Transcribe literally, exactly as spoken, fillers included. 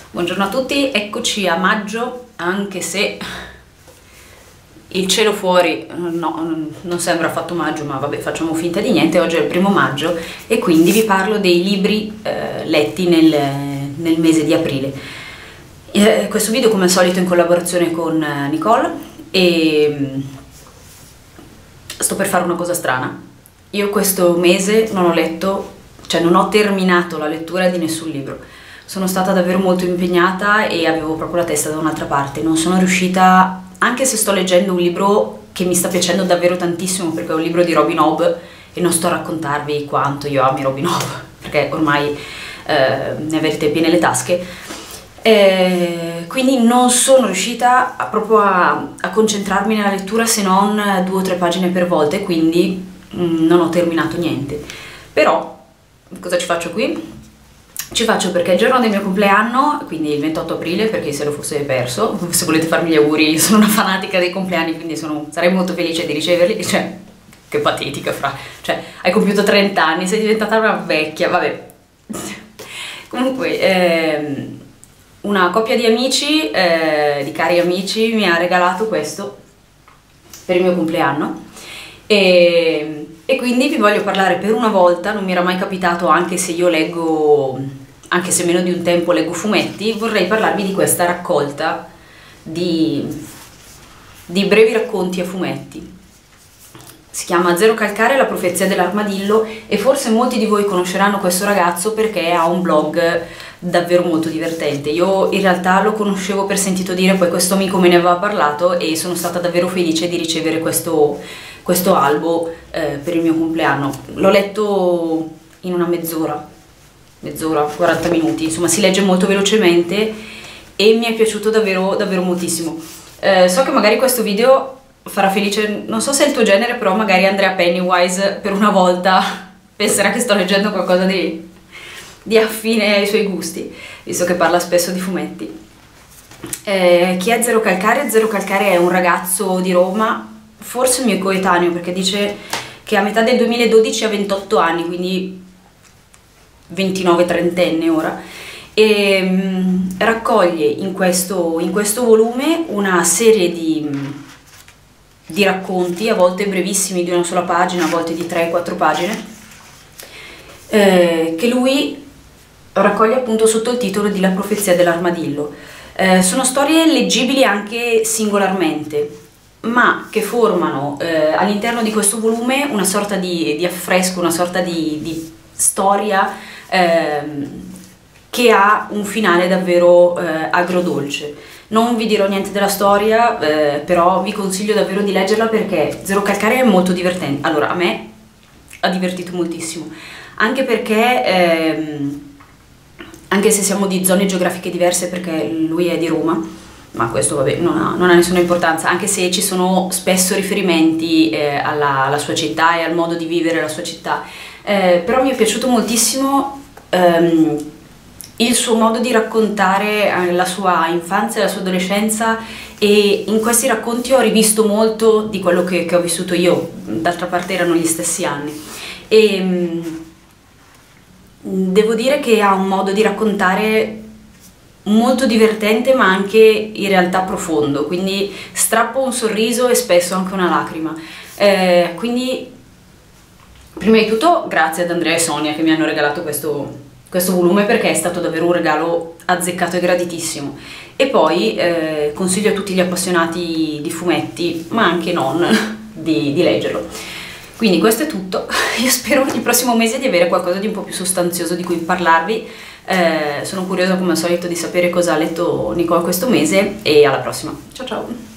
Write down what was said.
Buongiorno a tutti, eccoci a maggio, anche se il cielo fuori no, non sembra affatto maggio, ma vabbè, facciamo finta di niente. Oggi è il primo maggio e quindi vi parlo dei libri eh, letti nel, nel mese di aprile. Eh, questo video come al solito in collaborazione con Nicole e sto per fare una cosa strana. Io questo mese non ho letto, cioè non ho terminato la lettura di nessun libro. Sono stata davvero molto impegnata e avevo proprio la testa da un'altra parte. Non sono riuscita, anche se sto leggendo un libro che mi sta piacendo davvero tantissimo, perché è un libro di Robin Hobb e non sto a raccontarvi quanto io ami Robin Hobb, perché ormai eh, ne avete piene le tasche. Eh, quindi non sono riuscita a, proprio a, a concentrarmi nella lettura se non due o tre pagine per volta e quindi mh, non ho terminato niente. Però cosa ci faccio qui? Ci faccio perché è il giorno del mio compleanno, quindi il ventotto aprile, per chi se lo fosse perso. Se volete farmi gli auguri, io sono una fanatica dei compleanni, quindi sono, sarei molto felice di riceverli. Cioè, che patetica, fra. Cioè, hai compiuto trenta anni, sei diventata una vecchia, vabbè. Comunque, ehm, una coppia di amici, eh, di cari amici, mi ha regalato questo per il mio compleanno. E, e quindi vi voglio parlare per una volta, non mi era mai capitato, anche se io leggo, anche se meno di un tempo leggo fumetti, vorrei parlarvi di questa raccolta di, di brevi racconti a fumetti. Si chiama Zero Calcare, la profezia dell'armadillo e forse molti di voi conosceranno questo ragazzo perché ha un blog davvero molto divertente. Io in realtà lo conoscevo per sentito dire, poi questo amico me ne aveva parlato e sono stata davvero felice di ricevere questo, questo albo eh, per il mio compleanno. L'ho letto in una mezz'ora, mezz'ora, quaranta minuti, insomma si legge molto velocemente e mi è piaciuto davvero, davvero moltissimo. Eh, so che magari questo video farà felice, non so se è il tuo genere, però magari Andrea Pennywise per una volta penserà che sto leggendo qualcosa di, di affine ai suoi gusti, visto che parla spesso di fumetti. Eh, chi è Zero Calcare? Zero Calcare è un ragazzo di Roma, forse il mio coetaneo, perché dice che a metà del duemiladodici ha ventotto anni, quindi ventinove trentenne ora, e mh, raccoglie in questo, in questo volume una serie di di racconti, a volte brevissimi di una sola pagina, a volte di tre quattro pagine, eh, che lui raccoglie appunto sotto il titolo di La profezia dell'armadillo. Eh, sono storie leggibili anche singolarmente, ma che formano eh, all'interno di questo volume una sorta di, di affresco, una sorta di, di storia eh, che ha un finale davvero eh, agrodolce. Non vi dirò niente della storia, eh, però vi consiglio davvero di leggerla perché Zero Calcare è molto divertente. Allora, a me ha divertito moltissimo, anche perché, ehm, anche se siamo di zone geografiche diverse, perché lui è di Roma, ma questo vabbè non ha, non ha nessuna importanza, anche se ci sono spesso riferimenti eh, alla, alla sua città e al modo di vivere la sua città, eh, però mi è piaciuto moltissimo ehm, il suo modo di raccontare la sua infanzia e la sua adolescenza, e in questi racconti ho rivisto molto di quello che, che ho vissuto io, d'altra parte erano gli stessi anni. E mh, devo dire che ha un modo di raccontare molto divertente ma anche in realtà profondo, quindi strappo un sorriso e spesso anche una lacrima. Eh, quindi prima di tutto grazie ad Andrea e Sonia che mi hanno regalato questo questo volume, perché è stato davvero un regalo azzeccato e graditissimo, e poi eh, consiglio a tutti gli appassionati di fumetti, ma anche non, di, di leggerlo. Quindi questo è tutto, io spero il prossimo mese di avere qualcosa di un po' più sostanzioso di cui parlarvi, eh, sono curiosa come al solito di sapere cosa ha letto Nicole questo mese e alla prossima, ciao ciao!